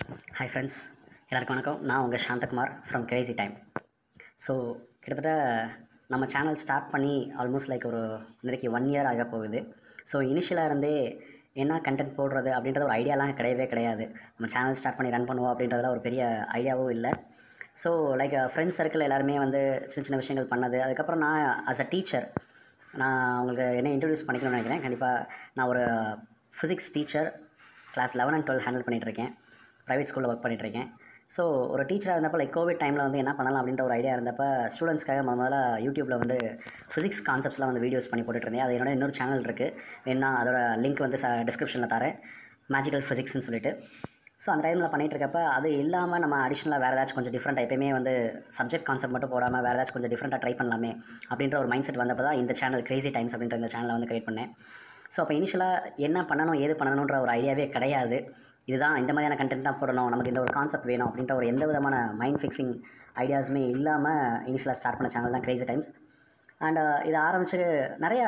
Hi friends, எல்லாருக்கும் வணக்கம். நான் உங்கள் Santha Kumar from crazy time. So கிட்டத்தட்ட நம்ம சேனல் ஸ்டார்ட் பண்ணி ஆல்மோஸ்ட் லைக் ஒரு இன்றைக்கி 1 இயர் ஆக போகுது. ஸோ இனிஷியலாக இருந்தே என்ன கண்டென்ட் போடுறது அப்படின்றது ஒரு ஐடியாலாம் கிடையவே கிடையாது. நம்ம சேனல் ஸ்டார்ட் பண்ணி ரன் பண்ணுவோம் அப்படின்றதுல ஒரு பெரிய ஐடியாவும் இல்லை. ஸோ லைக் ஃப்ரெண்ட்ஸ் சர்க்கிள் எல்லாருமே வந்து சின்ன சின்ன விஷயங்கள் பண்ணது. அதுக்கப்புறம் நான் ஆஸ் அ டீச்சர் நான் உங்களுக்கு என்ன இன்ட்ரடியூஸ் பண்ணிக்கணும்னு நினைக்கிறேன். கண்டிப்பாக நான் ஒரு physics teacher class 11 and 12 handle பண்ணிகிட்ருக்கேன். ப்ரைவேட் ஸ்கூலில் ஒர்க் பண்ணிகிட்ருக்கேன். ஸோ ஒரு டீச்சராக இருந்தப்போ லைக் கோவிட் டைமில் வந்து என்ன பண்ணலாம் அப்படின்ற ஒரு ஐடியா இருந்தப்போ ஸ்டூடெண்ட்ஸ்க்காக முதல்ல யூடியூப்பில் வந்து ஃபிசிக்ஸ் கான்செப்ட்ஸ்லாம் வந்து வீடியோஸ் பண்ணி போட்டுட்ருந்தேன். அது என்னோட இன்னொரு சேனல் இருக்குது, வேணா அதோட லிங்க் வந்து டிஸ்கிரிப்ஷனில் தரேன், மேஜிக்கல் ஃபிசிக்ஸ்னு சொல்லிட்டு. ஸோ அந்த டைமில் பண்ணிகிட்டு இருக்கப்போ அது இல்லாமல் நம்ம அடிஷ்னலாக வேறு ஏதாச்சும் கொஞ்சம் டிஃப்ரெண்ட் எப்பயுமே வந்து சப்ஜெக்ட் கான்செப்ட் மட்டும் போடாமல் வேறு ஏதாச்சும் கொஞ்சம் டிஃப்ரெண்ட்டாக ட்ரை பண்ணலாமே அப்படின்ற ஒரு மைண்ட் செட் வந்தப்போ தான் இந்த சேனல் கிரேசி டைம்ஸ் அப்படின்ற இந்த சேனலை வந்து கிரியேட் பண்ணேன். ஸோ அப்போ இனிஷியலாக என்ன பண்ணணும் ஏது பண்ணணுன்ற ஒரு ஐடியாவே கிடையாது. இதுதான் இந்த மாதிரியான கண்டென்ட் தான் போடணும், நமக்கு இந்த ஒரு கான்செப்ட் வேணும் அப்படின்ற ஒரு எந்த விதமான மைண்ட் ஃபிக்ஸிங் ஐடியாஸுமே இல்லாமல் இனிஷியலாக ஸ்டார்ட் பண்ண சேனல் தான் கிரேசி டைம்ஸ். அண்ட் இதை ஆரம்பித்து நிறையா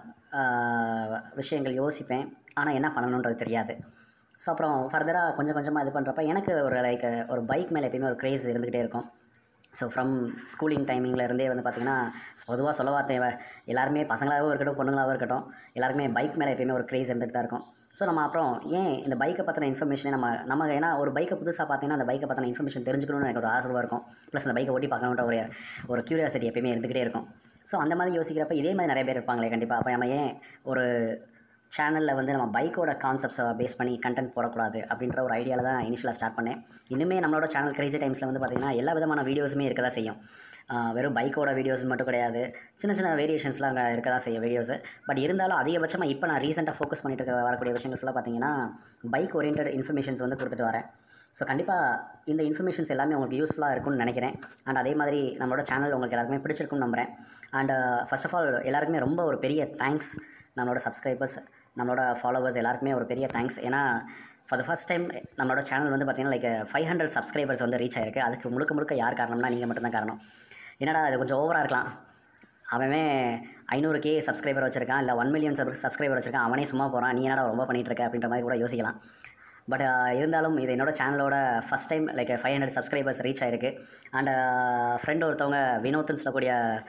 விஷயங்கள் யோசிப்பேன், ஆனால் என்ன பண்ணணுன்றது தெரியாது. ஸோ அப்புறம் ஃபர்தராக கொஞ்சம் கொஞ்சமாக இது பண்ணுறப்ப எனக்கு ஒரு லைக் ஒரு பைக் மேலே எப்பயுமே ஒரு க்ரேஸ் இருந்துக்கிட்டே இருக்கும். ஸோ ஃப்ரம் ஸ்கூலிங் டைமிங்கில் இருந்தே வந்து பார்த்திங்கன்னா பொதுவாக சொல்லவா தேவை, எல்லாருமே பசங்களாகவும் இருக்கட்டும் பொண்ணுங்களாகவும் இருக்கட்டும் எல்லாருக்குமே பைக் மேலே எப்பயுமே ஒரு க்ரேஸ் இருந்துகிட்டு தான் இருக்கும். ஸோ நம்ம அப்புறம் ஏன் இந்த பைக்கை பற்றின இன்ஃபர்மேஷனே நம்ம ஏன்னா ஒரு பைக்கை புதுசாக பார்த்தீங்கன்னா அந்த பைக்கை பற்றின இன்ஃபர்மேஷன் தெரிஞ்சுக்கணும்னு எனக்கு ஒரு ஆர்வம் இருக்கும். ப்ளஸ் அந்த பைக்கை ஓட்டி பார்க்கணுன்ற ஒரு க்யூரியாசிட்டி எப்பயுமே இருந்துக்கிட்டே இருக்கும். ஸோ அந்த மாதிரி யோசிக்கிறப்ப இதே மாதிரி நிறைய பேர் இருப்பாங்களே கண்டிப்பாக. அப்போ நம்ம ஏன் ஒரு சேனலில் வந்து நம்ம பைக்கோட கான்செப்ட்ஸை பேஸ் பண்ணி கண்டென்ட் போடக்கூடாது அப்படின்ற ஒரு ஐடியாவில் தான் இனிஷியலாக ஸ்டார்ட் பண்ணேன். இன்னுமே நம்மளோட சேனல் கிரேசி டைம்ஸில் வந்து பார்த்திங்கன்னா எல்லா விதமான வீடியோஸுமே இருக்க தான் செய்யும். வெறும் பைக்கோட வீடியோஸ் மட்டும் கிடையாது, சின்ன சின்ன வேரியேஷன்ஸ்லாம் அங்கே இருக்க தான் செய்யும் வீடியோஸு. பட் இருந்தாலும் அதிகபட்சமாக இப்போ நான் ரீசெண்டாக ஃபோக்கஸ் பண்ணிட்டு வரக்கூடிய விஷயங்கள் ஃபுல்லாக பார்த்திங்கன்னா பைக் ஓரியன்ட் இன்ஃபர்மேஷன்ஸ் வந்து கொடுத்துட்டு வரேன். ஸோ கண்டிப்பாக இந்த இன்ஃபர்மேஷன்ஸ் எல்லாமே உங்களுக்கு யூஸ்ஃபுல்லாக இருக்கும்னு நினைக்கிறேன். அண்ட் அதே மாதிரி நம்மளோட சேனல் உங்களுக்கு எல்லாருக்குமே பிடிச்சிருக்குன்னு நம்புகிறேன். அண்ட் ஃபர்ஸ்ட் ஆஃப் ஆல் எல்லாருக்குமே ரொம்ப ஒரு பெரிய தேங்க்ஸ். நம்மளோட சப்ஸ்கிரைபர்ஸ், நம்மளோட ஃபாலோவர்ஸ் எல்லாருக்குமே ஒரு பெரிய தேங்க்ஸ். ஏன்னா ஃபார் த ஃபஸ்ட் டைம் நம்மளோட சேனல் வந்து பார்த்திங்கன்னா லைக் 500 சப்ஸ்கிரைபர்ஸ் வந்து ரீச் ஆகிருக்கு. அதுக்கு முழுக்க யார் காரணம்னா நீங்கள் மட்டும்தான் காரணம். என்னடா அது கொஞ்சம் ஓவராக இருக்கலாம், அவன் 500K சப்ஸ்கிரைபர் வச்சுருக்கான், இல்லை 1 million சப்ஸ்கிரைபர் வச்சுருக்கான், அவனே சும்மா போகிறான், நீ என்னடா ரொம்ப பண்ணிகிட்ருக்க அப்படின்ற மாதிரி கூட யோசிக்கலாம். பட் இருந்தாலும் இது என்னோடய சேனலோட first time like 500 subscribers reach ஆகிருக்கு. அண்ட் ஃப்ரெண்டு ஒருத்தவங்க வினோத்னு சொல்லக்கூடிய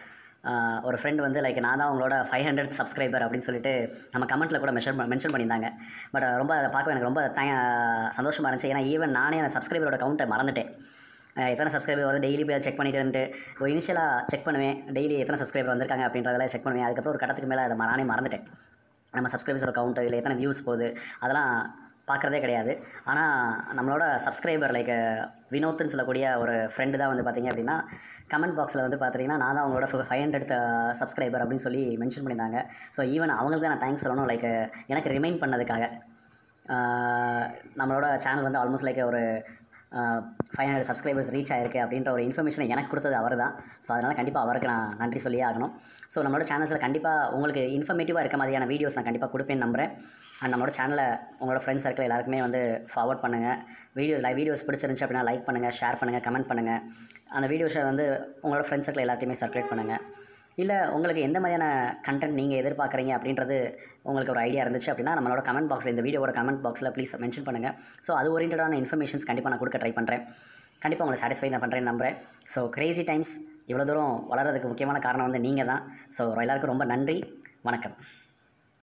ஒரு ஃப்ரெண்ட் வந்து லைக் நான் தான் உங்களோட 500 சப்ஸ்கிரைபர் அப்படின்னு சொல்லிட்டு நம்ம கமெண்ட்டில் கூட மென்ஷன் பண்ணியிருந்தாங்க. பட் ரொம்ப அதை பார்க்க எனக்கு ரொம்ப சந்தோஷமாக இருந்துச்சு. ஏன்னா ஈவன் நானே அந்த சப்ஸ்கிரைபரோட கவுண்ட்டை மறந்துட்டேன். எத்தனை சப்ஸ்கிரைபர் வந்து டெய்லி போய் செக் பண்ணிட்டு இருந்துட்டு ஒரு இனிஷியலாக செக் பண்ணுவேன், டெய்லி எத்தனை சப்ஸ்கிரைபர் வந்திருக்காங்க அப்படின்றதெல்லாம் செக் பண்ணுவேன். அதுக்கப்புறம் ஒரு கட்டத்துக்கு மேலே அதை நானே மறந்துட்டேன். நம்ம சப்ஸ்கிரைபர்ஸோட கவுண்ட்டு இல்லை எத்தனை வியூஸ் போகுது அதெல்லாம் பார்க்குறதே கிடையாது. ஆனால் நம்மளோட சப்ஸ்கிரைபர் லைக் வினோத்னு சொல்லக்கூடிய ஒரு ஃப்ரெண்டு தான் வந்து பார்த்திங்க அப்படின்னா கமெண்ட் பாக்ஸில் வந்து பார்த்திங்கன்னா நான் தான் அவங்களோட 500 சப்ஸ்கிரைபர் அப்படின்னு சொல்லி மென்ஷன் பண்ணியிருந்தாங்க. ஸோ ஈவன் அவங்களுக்கு தான் நான் தேங்க்ஸ் சொல்லணும், லைக் எனக்கு ரிமைண்ட் பண்ணதுக்காக. நம்மளோட சேனல் வந்து ஆல்மோஸ்ட் லைக் ஒரு 500 சப்ஸ்கிரைபர்ஸ் ரீச் ஆகிருக்கு அப்படின்ற ஒரு இன்ஃபர்மேஷனை எனக்கு கொடுத்தது அவர் தான். ஸோ அதனால் கண்டிப்பாக அவருக்கு நான் நன்றி சொல்லியே ஆகணும். ஸோ நம்மளோட சேனல்ஸில் கண்டிப்பாக உங்களுக்கு இன்ஃபர்மேட்டிவாக இருக்க மாதிரியான வீடியோஸ் நான் கண்டிப்பாக கொடுப்பேன்னு நம்புகிறேன். அண்ட் நம்மளோட சேனலை உங்களோட ஃப்ரெண்ட்ஸ் சர்க்கிள் எல்லாருக்குமே வந்து ஃபார்வர்ட் பண்ணுங்கள். வீடியோஸ் பிடிச்சிருந்துச்சு அப்படின்னா லைக் பண்ணுங்கள், ஷேர் பண்ணுங்கள், கமெண்ட் பண்ணுங்கள். அந்த வீடியோஸை வந்து உங்களோட ஃப்ரெண்ட்ஸ் சர்க்கிள் எல்லாத்தையுமே சர்க்குலேட் பண்ணுங்கள். இல்லை உங்களுக்கு எந்த மாதிரியான கண்டென்ட் நீங்கள் எதிர்பார்க்குறீங்க அப்படின்றது உங்களுக்கு ஒரு ஐடியா இருந்துச்சு அப்படின்னா நம்மளோட கமெண்ட் பாக்ஸில், இந்த வீடியோட கமெண்ட் பாக்ஸில் ப்ளீஸ் மென்ஷன் பண்ணுங்கள். ஸோ அது ஓரியன்டான இன்ஃபர்மேஷன்ஸ் கண்டிப்பாக நான் கொடுக்க ட்ரை பண்ணுறேன். கண்டிப்பாக உங்களை சாட்டிஸ்ஃபை நான் பண்ணுறேன்னு நம்புகிறேன். ஸோ கிரேசி டைம்ஸ் இவ்வளோ தூரம் வளர்கிறதுக்கு முக்கியமான காரணம் வந்து நீங்கள் தான். ஸோ எல்லாருக்கும் ரொம்ப நன்றி, வணக்கம்.